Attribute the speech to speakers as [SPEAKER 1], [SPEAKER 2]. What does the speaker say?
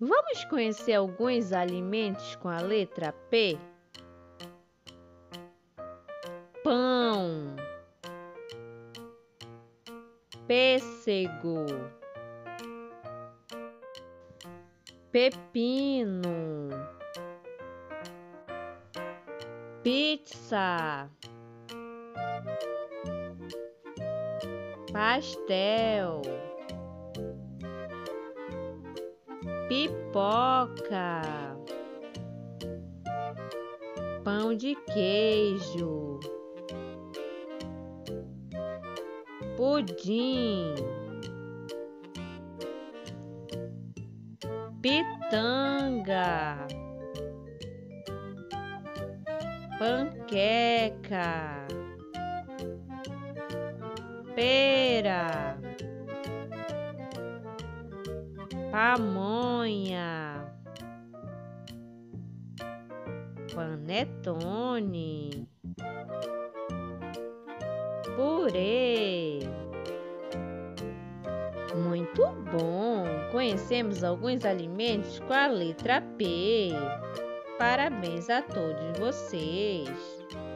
[SPEAKER 1] Vamos conhecer alguns alimentos com a letra P? Pão, pêssego, pepino, pizza, pastel, pipoca, pão de queijo, pudim, pitanga, panqueca, pera, pamonha, panetone, purê. Muito bom! Conhecemos alguns alimentos com a letra P. Parabéns a todos vocês!